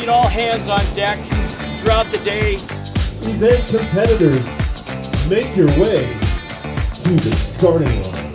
need all hands on deck throughout the day. Event competitors, make your way to the starting line.